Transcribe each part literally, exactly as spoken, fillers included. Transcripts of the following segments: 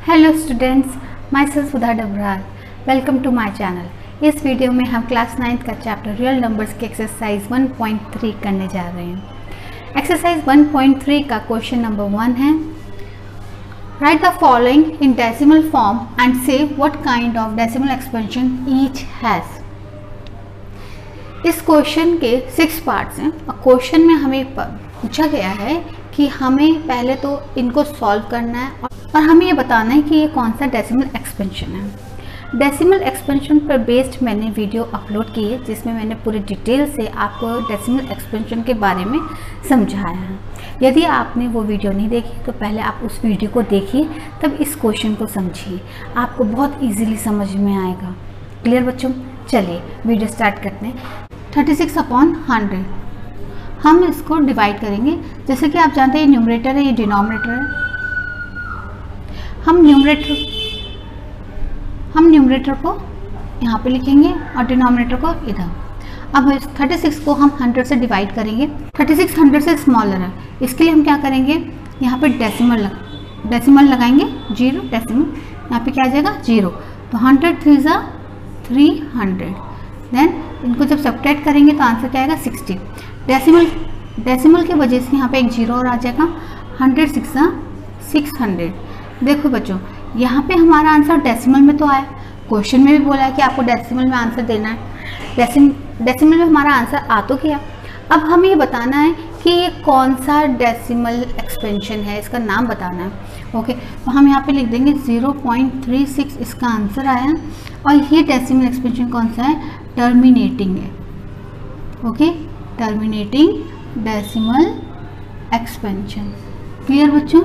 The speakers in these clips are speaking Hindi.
Hello students, myself Sudha Dabral. Welcome to my channel. इस वीडियो में हम क्लास नाइन्थ का चैप्टर रियल नंबर्स के एक्सरसाइज वन पॉइंट थ्री करने जा रहे हैं। एक्सरसाइज वन पॉइंट थ्री का क्वेश्चन नंबर वन है, write the following in decimal form and say what kind of decimal expansion each has. इस क्वेश्चन के सिक्स पार्ट्स हैं और क्वेश्चन में हमें पूछा गया है कि हमें पहले तो इनको सॉल्व करना है और हमें ये बताना है कि ये कौन सा डेसिमल एक्सपेंशन है। डेसिमल एक्सपेंशन पर बेस्ड मैंने वीडियो अपलोड की है जिसमें मैंने पूरी डिटेल से आपको डेसिमल एक्सपेंशन के बारे में समझाया है। यदि आपने वो वीडियो नहीं देखी तो पहले आप उस वीडियो को देखिए, तब इस क्वेश्चन को समझिए, आपको बहुत ईजीली समझ में आएगा। क्लियर बच्चों? चलिए वीडियो स्टार्ट करते हैं। थर्टी सिक्स अपॉन हंड्रेड हम इसको डिवाइड करेंगे। जैसे कि आप जानते हैं ये न्यूमरेटर है, ये डिनोमिनेटर है। हम न्यूमरेटर हम न्यूमरेटर को यहाँ पे लिखेंगे और डिनोमिनेटर को इधर। अब इस थर्टी सिक्स को हम हंड्रेड से डिवाइड करेंगे। थर्टी सिक्स हंड्रेड से स्मॉलर है, इसके लिए हम क्या करेंगे, यहाँ पे डेसिमल लग डेसिमल लगाएंगे, जीरो डेसिमल, यहाँ पे क्या आ जाएगा जीरो। तो हंड्रेड थ्री ज़ा थ्री हंड्रेड, देन इनको जब सब्ट्रैक्ट करेंगे तो आंसर क्या आएगा सिक्सटी। डेसिमल डेसिमल की वजह से यहाँ पे एक जीरो और आ जाएगा। हंड्रेड सिक्स ज़ा सिक्स हंड्रेड। देखो बच्चों, यहाँ पे हमारा आंसर डेसिमल में तो आया, क्वेश्चन में भी बोला है कि आपको डेसिमल में आंसर देना है। डेसिम डेसिमल में हमारा आंसर आ तो गया। अब हमें ये बताना है कि ये कौन सा डेसिमल एक्सपेंशन है, इसका नाम बताना है। ओके, तो हम यहाँ पे लिख देंगे ज़ीरो पॉइंट थ्री सिक्स इसका आंसर आया। और ये डेसिमल एक्सपेंशन कौन सा है, टर्मिनेटिंग है। Okay, terminating decimal expansion. Clear बच्चों?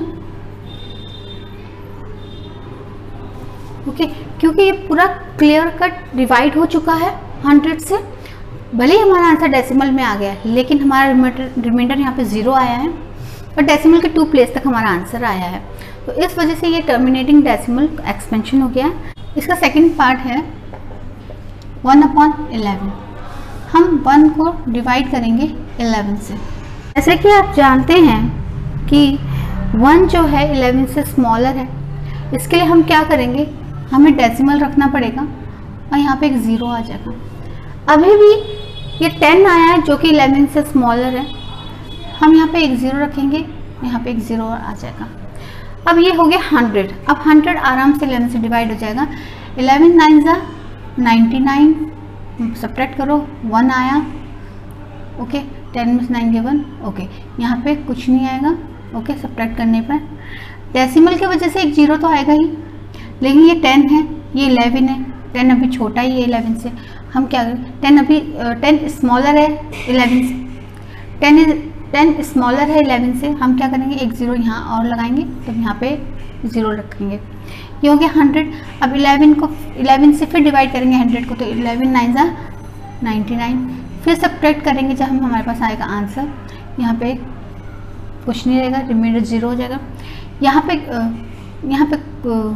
ओके okay, क्योंकि ये पूरा क्लियर कट डिवाइड हो चुका है हंड्रेड से। भले ही हमारा आंसर डेसिमल में आ गया है लेकिन हमारा रिमाइंडर यहाँ पे ज़ीरो आया है और डेसिमल के टू प्लेस तक हमारा आंसर आया है, तो इस वजह से ये टर्मिनेटिंग डेसिमल एक्सपेंशन हो गया है। इसका सेकंड पार्ट है वन अपॉन इलेवन। हम वन को डिवाइड करेंगे इलेवन से। जैसे कि आप जानते हैं कि वन जो है इलेवन से स्मॉलर है, इसके लिए हम क्या करेंगे, हमें डेसिमल रखना पड़ेगा और यहाँ पे एक ज़ीरो आ जाएगा। अभी भी ये टेन आया है जो कि इलेवन से स्मॉलर है, हम यहाँ पे एक ज़ीरो रखेंगे, यहाँ पे एक ज़ीरो और आ जाएगा। अब ये हो गया हंड्रेड। अब हंड्रेड आराम से इलेवन से डिवाइड हो जाएगा। इलेवन नाइन ज़ा नाइन्टी नाइन, सब्ट्रैक्ट करो, वन आया। ओके, टेन में से नाइन गिवन। ओके, यहाँ पे कुछ नहीं आएगा। ओके, सब्ट्रैक्ट करने पर डेसिमल की वजह से एक जीरो तो आएगा ही, लेकिन ये टेन है, ये इलेवन है। टेन अभी छोटा ही है इलेवन से, हम क्या करें, टेन अभी टेन स्मॉलर है इलेवन से, टेन टेन स्मॉलर है इलेवन से, हम क्या करेंगे, एक ज़ीरो यहाँ और लगाएंगे, तो यहाँ पे ज़ीरो रखेंगे। ये हो गया हंड्रेड। अब इलेवन को इलेवन से फिर डिवाइड करेंगे हंड्रेड को, तो इलेवन नाइन ज़ा नाइन्टी नाइन, फिर सब्ट्रैक्ट करेंगे जब हम हमारे पास आएगा आंसर, यहाँ पे कुछ नहीं रहेगा, रिमाइंडर ज़ीरो हो जाएगा। यहाँ पे यहाँ पे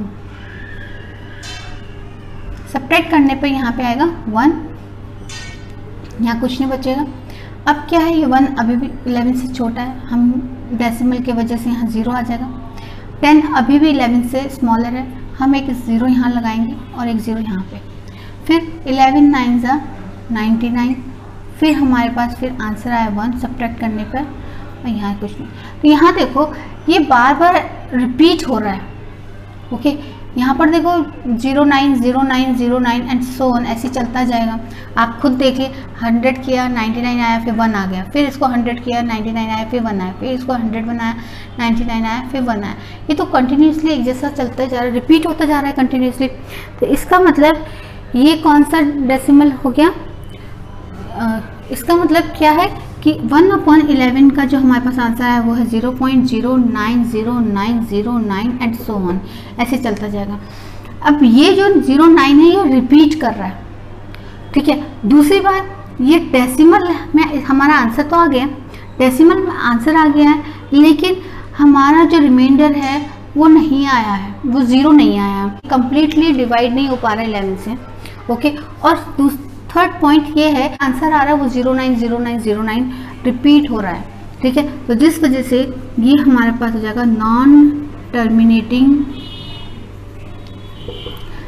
सब्ट्रैक्ट करने पे यहाँ पे आएगा वन, यहाँ कुछ नहीं बचेगा। अब क्या है, ये वन अभी भी इलेवन से छोटा है, हम डेसिमल की वजह से यहाँ ज़ीरो आ जाएगा। टेन अभी भी इलेवन से स्मॉलर है, हम एक ज़ीरो यहाँ लगाएंगे और एक ज़ीरो यहाँ पे। फिर इलेवन नाइन ज़ा नाइन्टी नाइन, फिर हमारे पास फिर आंसर आया वन, सब्ट्रैक्ट करने पर, और यहाँ कुछ नहीं। तो यहाँ देखो ये बार बार रिपीट हो रहा है। ओके, यहाँ पर देखो zero nine zero nine zero nine and so on, ऐसे चलता जाएगा। आप खुद देखिए, हंड्रेड किया नाइन्टी नाइन आया, फिर वन आ गया, फिर इसको हंड्रेड किया नाइन्टी नाइन आया, फिर वन आया, फिर इसको हंड्रेड बनाया नाइन्टी नाइन आया, फिर वन आया। ये तो कंटिन्यूसली एक जैसा चलता जा रहा है, रिपीट होता जा रहा है कंटिन्यूसली। तो इसका मतलब ये कौन सा डेसिमल हो गया, आ, इसका मतलब क्या है कि वन अपॉन इलेवन का जो हमारे पास आंसर है वो है zero point zero nine zero nine zero nine and so on, ऐसे चलता जाएगा। अब ये जो ज़ीरो नाइन है ये रिपीट कर रहा है, ठीक है। दूसरी बात, ये डेसिमल में हमारा आंसर तो आ गया, डेसिमल में आंसर आ गया है, लेकिन हमारा जो रिमाइंडर है वो नहीं आया है, वो ज़ीरो नहीं आया है, कंप्लीटली डिवाइड नहीं हो पा रहा है इलेवन से। ओके, और थर्ड पॉइंट ये है, आंसर आ रहा है वो zero nine zero nine zero nine repeat हो रहा है, ठीक है। तो जिस वजह से ये हमारे पास हो जाएगा नॉन टर्मिनेटिंग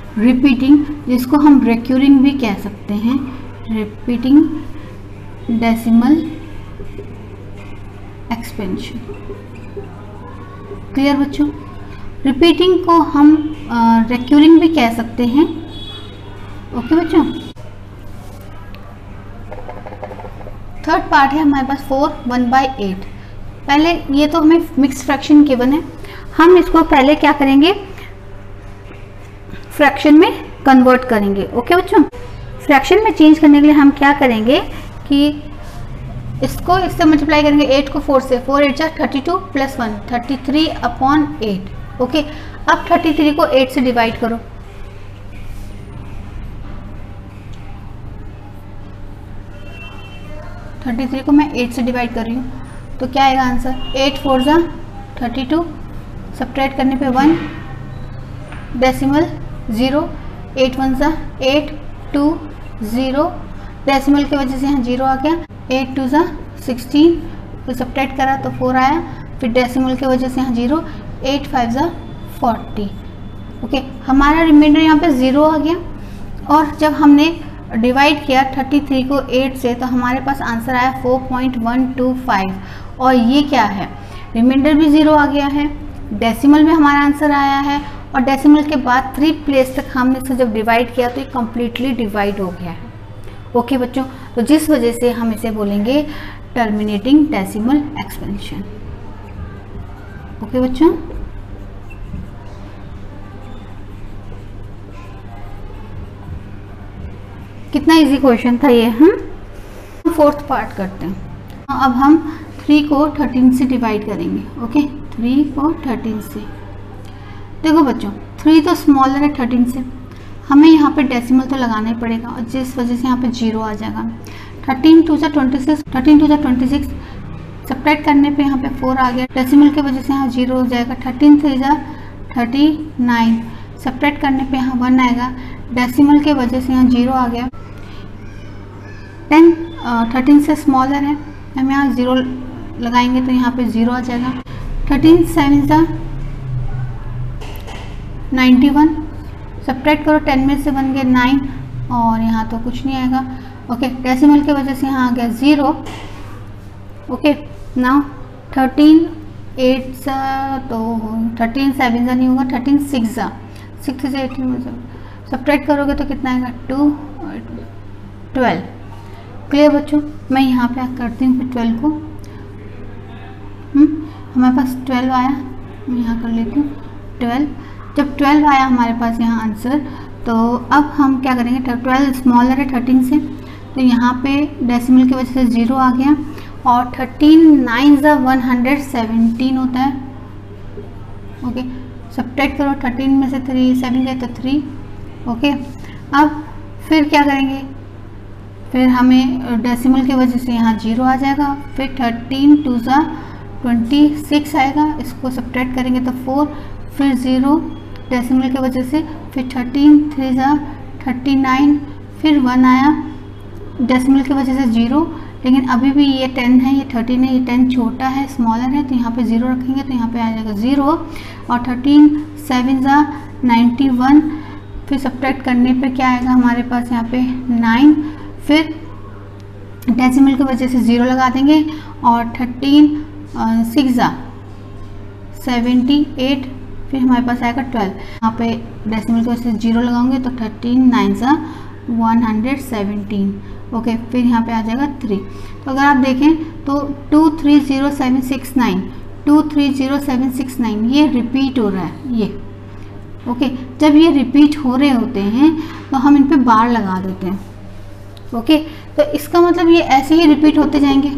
रिपीटिंग, जिसको हम रिक्यूरिंग भी कह सकते हैं, रिपीटिंग डेसिमल एक्सपेंशन। क्लियर बच्चों? रिपीटिंग को हम रिक्यूरिंग भी कह सकते हैं। ओके बच्चों, थर्ड पार्ट है हमारे पास फोर वन बाई एट। पहले ये तो हमें मिक्स फ्रैक्शन गिवन है, हम इसको पहले क्या करेंगे, फ्रैक्शन में कन्वर्ट करेंगे। ओके बच्चों, फ्रैक्शन में चेंज करने के लिए हम क्या करेंगे कि इसको इससे मल्टीप्लाई करेंगे, एट को फोर से, फोर एट जा thirty two plus one, thirty three upon eight. Okay, अब थर्टी थ्री को एट से डिवाइड करो, थर्टी थ्री को मैं एट से डिवाइड कर रही हूँ, तो क्या आएगा आंसर, एट फोर जा थर्टी टू, सब्ट्रैक्ट करने पे one, decimal zero, eight one जा एट, टू ज़ीरो, डेसिमल की वजह से यहाँ जीरो आ गया, एट टू जा सिक्सटीन, फिर सब्ट्रैक्ट करा तो फोर आया, फिर डेसिमल की वजह से यहाँ जीरो, एट फाइव जा फोर्टी। ओके, हमारा रिमाइंडर यहाँ पे ज़ीरो आ गया, और जब हमने डिवाइड किया थर्टी थ्री को एट से तो हमारे पास आंसर आया four point one two five, और ये क्या है, रिमाइंडर भी ज़ीरो आ गया है, डेसिमल में हमारा आंसर आया है, और डेसिमल के बाद थ्री प्लेस तक हमने इसे जब डिवाइड किया तो ये कम्प्लीटली डिवाइड हो गया है। ओके बच्चों, तो जिस वजह से हम इसे बोलेंगे टर्मिनेटिंग डेसिमल एक्सपेंशन। ओके बच्चों, कितना इजी क्वेश्चन था ये। हम फोर्थ पार्ट करते हैं। अब हम थ्री को थर्टीन से डिवाइड करेंगे। ओके, थ्री को थर्टीन से, देखो बच्चों थ्री तो स्मॉलर है थर्टीन से, हमें यहाँ पे डेसिमल तो लगाना ही पड़ेगा, और जिस वजह से यहाँ पे जीरो आ जाएगा। थर्टीन टू जा ट्वेंटी सिक्स, थर्टीन टू जा ट्वेंटी सिक्स, सब्ट्रैक्ट करने पे यहाँ पे फोर आ गया, डेसिमल की वजह से यहाँ जीरो हो जाएगा। थर्टीन थ्री जा थर्टी नाइन, सब्ट्रैक्ट करने पे यहाँ वन आएगा, डेसिमल के वजह से यहाँ जीरो आ गया। टेन थर्टीन से स्मॉलर है, हम यहाँ ज़ीरो लगाएंगे तो यहाँ पे ज़ीरो आ जाएगा। थर्टीन सेवन सा नाइन्टी वन, सब्ट्रैक्ट करो, टेन में से बन गए नाइन, और यहाँ तो कुछ नहीं आएगा। ओके, डेसिमल की वजह से यहाँ आ गया zero. Okay, now thirteen eight सा तो थर्टीन सेवन सा नहीं होगा, थर्टीन सिक्स सा, सिक्स से एटीन में सब्ट्रैक्ट करोगे तो कितना आएगा, टू, ट्वेल्व। क्लियर बच्चों, मैं यहाँ पे करती हूँ फिर ट्वेल्व को, हम्म हमारे पास ट्वेल्व आया, मैं यहाँ कर लेती हूँ ट्वेल्व। जब ट्वेल्व आया हमारे पास यहाँ आंसर, तो अब हम क्या करेंगे, ट्वेल्व स्मॉलर है थर्टीन से, तो यहाँ पे डेसिमल की वजह से ज़ीरो आ गया, और थर्टीन नाइन ज़ा वन हंड्रेड सेवेंटीन होता है। ओके, सब्ट्रैक्ट करो, थर्टीन में से थ्री सेवन गए तो थ्री। ओके, अब फिर क्या करेंगे, फिर हमें डेसिमल की वजह से यहाँ जीरो आ जाएगा, फिर थर्टीन टू ज़ा ट्वेंटी सिक्स आएगा, इसको सब्ट्रैक्ट करेंगे तो फोर, फिर ज़ीरो डेसिमल की वजह से, फिर थर्टीन थ्री ज़ा थर्टी नाइन, फिर वन आया, डेसिमल की वजह से ज़ीरो, लेकिन अभी भी ये टेन है, ये थर्टीन है, ये टेन छोटा है स्मॉलर है, तो यहाँ पे ज़ीरो रखेंगे तो यहाँ पे आ जाएगा ज़ीरो, और थर्टीन सेवन ज़ा नाइन्टी वन, फिर सब्ट्रैक्ट करने पे क्या आएगा हमारे पास यहाँ पे नाइन, फिर डेसिमल की वजह से ज़ीरो लगा देंगे, और थर्टीन सिक्स ज़ा सेवेंटी एट, फिर हमारे पास आएगा ट्वेल्व, यहाँ पे डेसिमल की वजह से जीरो लगाओगे तो थर्टीन नाइन ज़ा वन हंड्रेड सेवेंटीन। ओके, फिर यहाँ पे आ जाएगा थ्री। तो अगर आप देखें तो two three zero seven six nine, two three zero seven six nine, ये रिपीट हो रहा है ये। ओके, जब ये रिपीट हो रहे होते हैं तो हम इन पे बार लगा देते हैं। ओके, तो इसका मतलब ये ऐसे ही रिपीट होते जाएंगे,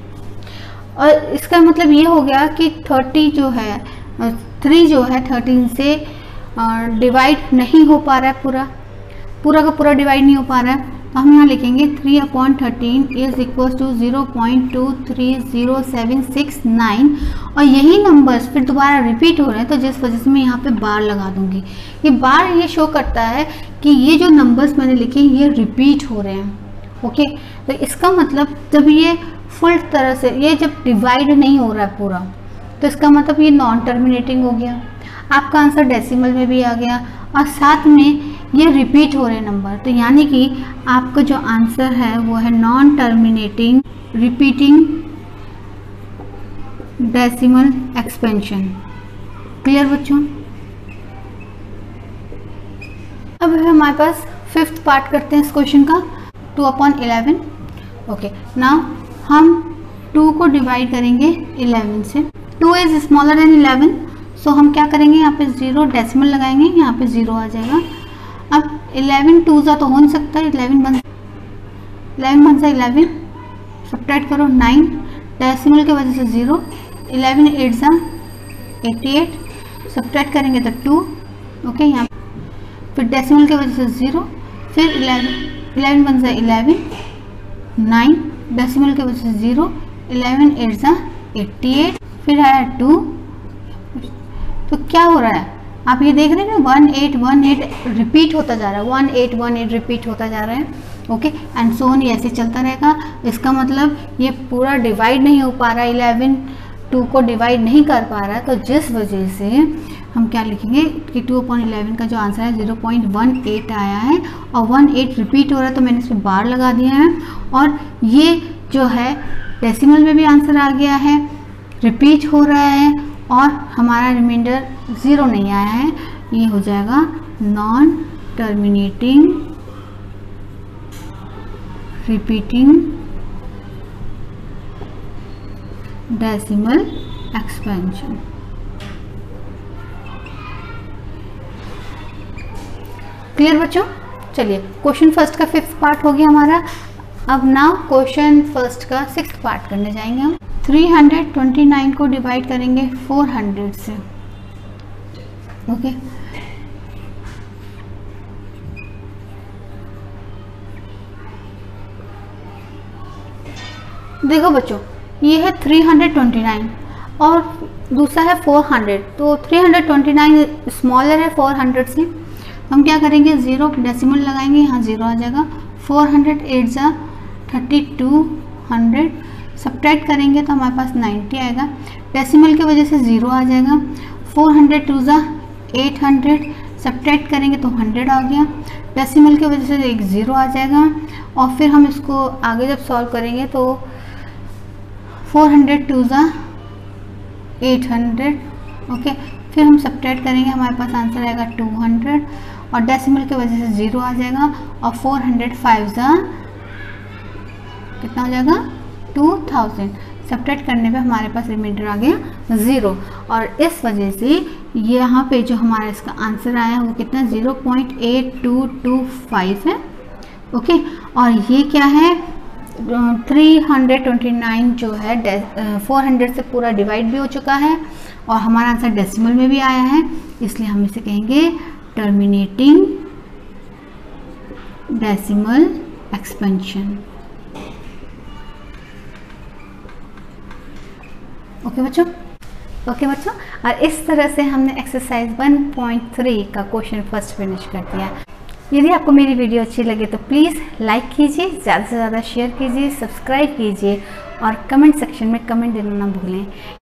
और इसका मतलब ये हो गया कि थर्टी जो है, थ्री जो है थर्टीन से डिवाइड नहीं हो पा रहा है, पूरा पूरा का पूरा डिवाइड नहीं हो पा रहा है, तो हम यहाँ लिखेंगे three upon thirteen is equal to zero point two three zero seven six nine, और यही नंबर्स फिर दोबारा रिपीट हो रहे हैं, तो जिस वजह से मैं यहाँ पे बार लगा दूंगी। ये बार ये शो करता है कि ये जो नंबर्स मैंने लिखे ये रिपीट हो रहे हैं। ओके, तो इसका मतलब जब ये फुल तरह से ये जब डिवाइड नहीं हो रहा है पूरा, तो इसका मतलब ये नॉन टर्मिनेटिंग हो गया। आपका आंसर डेसिमल में भी आ गया, और साथ में ये रिपीट हो रहे नंबर, तो यानी कि आपका जो आंसर है वो है non terminating repeating decimal expansion. Clear बच्चों? अब है हमारे पास फिफ्थ पार्ट करते हैं इस क्वेश्चन का, two upon eleven. Okay, now हम टू को डिवाइड करेंगे इलेवन से। Two is smaller than eleven, so हम क्या करेंगे, यहाँ पे जीरो डेसिमल लगाएंगे, यहाँ पे जीरो आ जाएगा। अब इलेवन टू ज़ा तो हो नहीं सकता, इलेवन बन इलेवन बन सा इलेवन, सब्ट्रैक्ट करो नाइन, डेसिमल की वजह से ज़ीरो, इलेवन एट ज़ा एट्टी एट, सब्ट्रैक्ट करेंगे तो टू। ओके, यहाँ फिर डेसिमल की वजह से ज़ीरो, फिर इलेवन इलेवन बन सा इलेवन, नाइन, डेसिमल की वजह से ज़ीरो, इलेवन एट ज़ा एट्टी एट, फिर आया टू। तो क्या हो रहा है, आप ये देख रहे हैं ना, one eight one eight repeat होता जा रहा है, one eight one eight repeat होता जा रहा है। ओके, एंड सो ऑन, ऐसे चलता रहेगा। इसका मतलब ये पूरा डिवाइड नहीं हो पा रहा, इलेवन टू को डिवाइड नहीं कर पा रहा है, तो जिस वजह से हम क्या लिखेंगे कि टू अपॉन इलेवन का जो आंसर है ज़ीरो पॉइंट वन एट आया है, और वन एट रिपीट हो रहा है तो मैंने इसमें बार लगा दिया है, और ये जो है डेसिमल में भी आंसर आ गया है, रिपीट हो रहा है, और हमारा रिमाइंडर ज़ीरो नहीं आया है। ये हो जाएगा non terminating repeating decimal expansion. Clear बच्चों? चलिए, क्वेश्चन फर्स्ट का फिफ्थ पार्ट हो गया हमारा। अब नाउ क्वेश्चन फर्स्ट का सिक्स्थ पार्ट करने जाएंगे हम। थ्री हंड्रेड ट्वेंटी नाइन को डिवाइड करेंगे फोर हंड्रेड से। ओके, देखो बच्चों, ये है थ्री हंड्रेड ट्वेंटी नाइन और दूसरा है फोर हंड्रेड, तो three hundred twenty nine smaller है फोर हंड्रेड से। हम क्या करेंगे, ज़ीरो डेसिमल लगाएंगे, यहाँ ज़ीरो आ जाएगा। फोर हंड्रेड एट ज़ा थर्टी टू हंड्रेड, सब्ट्रैक्ट करेंगे तो हमारे पास नाइन्टी आएगा, डेसिमल की वजह से ज़ीरो आ जाएगा। फोर हंड्रेड टू ज़ा एट हंड्रेड, सब्ट्रैक्ट करेंगे तो हंड्रेड आ गया, डेसिमल की वजह से एक ज़ीरो आ जाएगा। और फिर हम इसको आगे जब सॉल्व करेंगे तो फोर हंड्रेड टू ज़ा एट हंड्रेड, ओके, फिर हम सब्ट्रैक्ट करेंगे, हमारे पास आंसर आएगा टू हंड्रेड, और डेसिमल की वजह से ज़ीरो आ जाएगा। और फोर हंड्रेड फाइव ज़ा कितना हो जाएगा, टू थाउजेंड, सब्ट्रैक्ट करने पे हमारे पास रिमाइंडर आ गया ज़ीरो। और इस वजह से यहाँ पे जो हमारा इसका आंसर आया वो कितना, zero point eight two two five है। ओके, और ये क्या है, थ्री हंड्रेड ट्वेंटी नाइन जो है फोर हंड्रेड से पूरा डिवाइड भी हो चुका है, और हमारा आंसर डेसिमल में भी आया है, इसलिए हम इसे कहेंगे टर्मिनेटिंग डेसिमल एक्सपेंशन। ओके बच्चों, ओके बच्चों, और इस तरह से हमने एक्सरसाइज वन पॉइंट थ्री का क्वेश्चन फर्स्ट फिनिश कर दिया। यदि आपको मेरी वीडियो अच्छी लगे तो प्लीज़ लाइक कीजिए, ज़्यादा से ज़्यादा शेयर कीजिए, सब्सक्राइब कीजिए, और कमेंट सेक्शन में कमेंट देना ना भूलें।